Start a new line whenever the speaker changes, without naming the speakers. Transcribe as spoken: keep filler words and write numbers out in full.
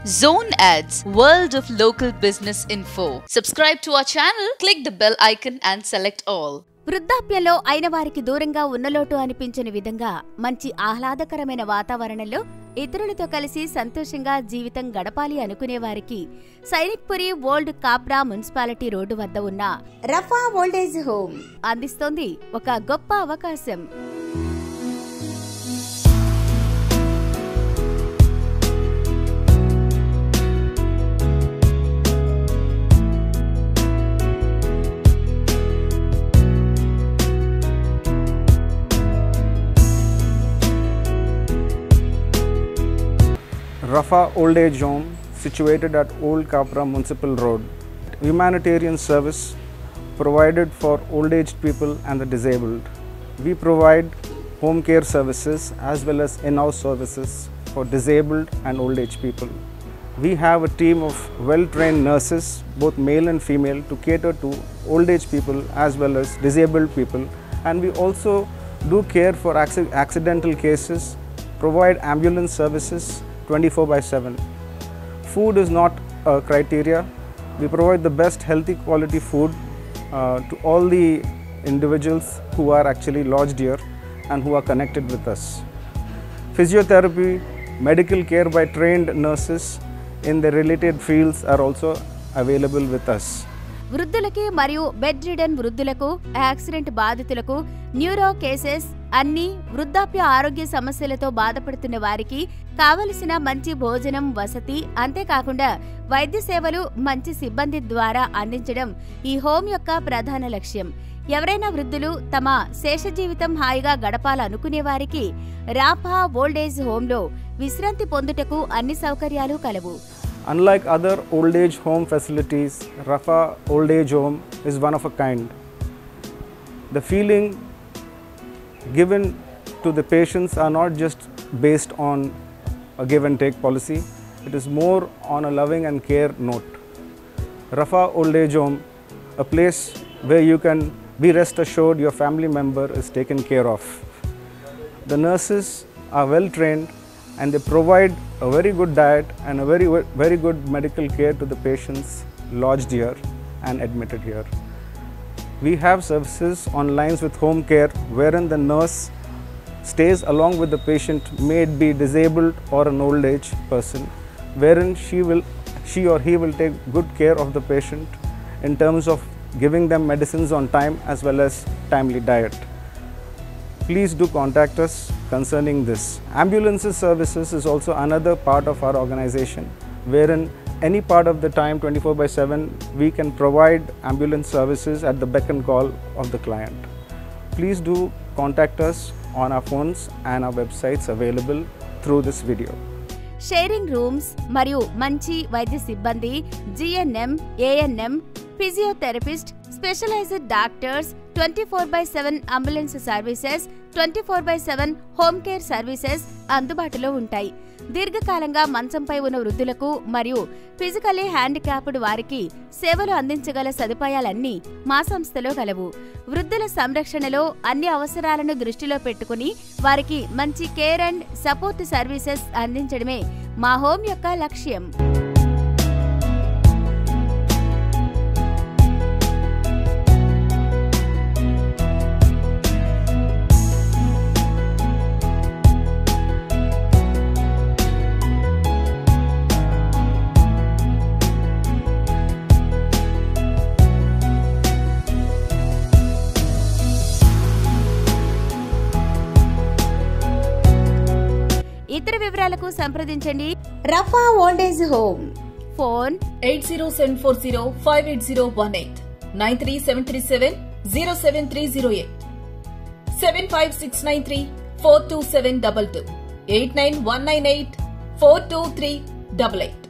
Zone Ads, World of Local Business Info. Subscribe to our channel, click the bell icon and select all.
వృద్ధాప్యంలో అయిన వారికి దూరంగా ఉన్నలోటు అనిపించని విధంగా మంచి ఆహ్లాదకరమైన వాతావరణంలో ఇతరులతో కలిసి సంతోషంగా జీవితం గడపాలి అనుకునే వారికి Sainikpuri old Kapra municipality road వద్ద ఉన్న రఫా ఓల్డేజ్ హోమ్ అందిస్తోంది ఒక గొప్ప అవకాశం.
Rafa Old Age Home, situated at Old Capra Municipal Road. Humanitarian service provided for old aged people and the disabled. We provide home care services as well as in-house services for disabled and old age people. We have a team of well-trained nurses, both male and female, to cater to old age people as well as disabled people. And we also do care for accidental cases, provide ambulance services twenty-four by seven. Food is not a criteria. We provide the best healthy quality food uh, to all the individuals who are actually lodged here and who are connected with us. Physiotherapy, medical care by trained nurses in the related fields are also available with us.
వృద్ధులకి మరియు bedridden వృద్ధులకు, accident బాధితులకు, neuro cases అన్ని వృద్ధాప్య ఆరోగ్య సమస్యలతో బాధపడుతున్న వారికి కావలసిన మంచి భోజనం, వసతి, అంతేకాకుండా వైద్య సేవలు మంచి సిబ్బంది ద్వారా అందించడం ఈ హోమ్ యొక్క ప్రధాన లక్ష్యం. ఎవరైనా వృద్ధులు తమ శేష జీవితం హాయిగా గడపాలనుకునే వారికి రాఫా ఓల్డేజ్ హోంలో విశ్రాంతి పొందుటకు అన్ని సౌకర్యాలు కలవు.
Unlike other old age home facilities, Rafa Old Age Home is one of a kind. The feeling given to the patients are not just based on a give and take policy, it is more on a loving and care note. Rafa Old Age Home, a place where you can be rest assured your family member is taken care of. The nurses are well trained and they provide a very good diet and a very very good medical care to the patients lodged here and admitted here. We have services on lines with home care wherein the nurse stays along with the patient, may it be disabled or an old age person, wherein she will she or he will take good care of the patient in terms of giving them medicines on time as well as timely diet. Please do contact us concerning this. Ambulance services is also another part of our organization, wherein any part of the time twenty-four by seven we can provide ambulance services at the beck and call of the client. Please do contact us on our phones and our websites available through this video.
Sharing rooms మరియు మంచి వైద్య సిబ్బంది, GNM, ANM, physiotherapist, specialised doctors, twenty four by seven ambulance services, twenty four by seven home care services అందుబాటులో ఉంటాయి. దీర్ఘకాలంగా మంచంపై ఉన్న వృద్ధులకు మరియు ఫిజికల్లీ హ్యాండిక్యాప్డ్ వారికి సేవలు అందించగల సదుపాయాలన్నీ మా సంస్థలో కలవు. వృద్ధుల సంరక్షణలో అన్ని అవసరాలను దృష్టిలో పెట్టుకుని వారికి మంచి కేర్ అండ్ సపోర్ట్ సర్వీసెస్ అందించడమే మా హోమ్ యొక్క లక్ష్యం. ఇతర వివరాలకు సంప్రదించండి. Rafa old age home. Phone
eight zero seven four zero five eight zero one eight, nine three seven three seven zero seven three zero eight, seven five six nine three four two seven double two, eight nine one nine eight four two three double eight.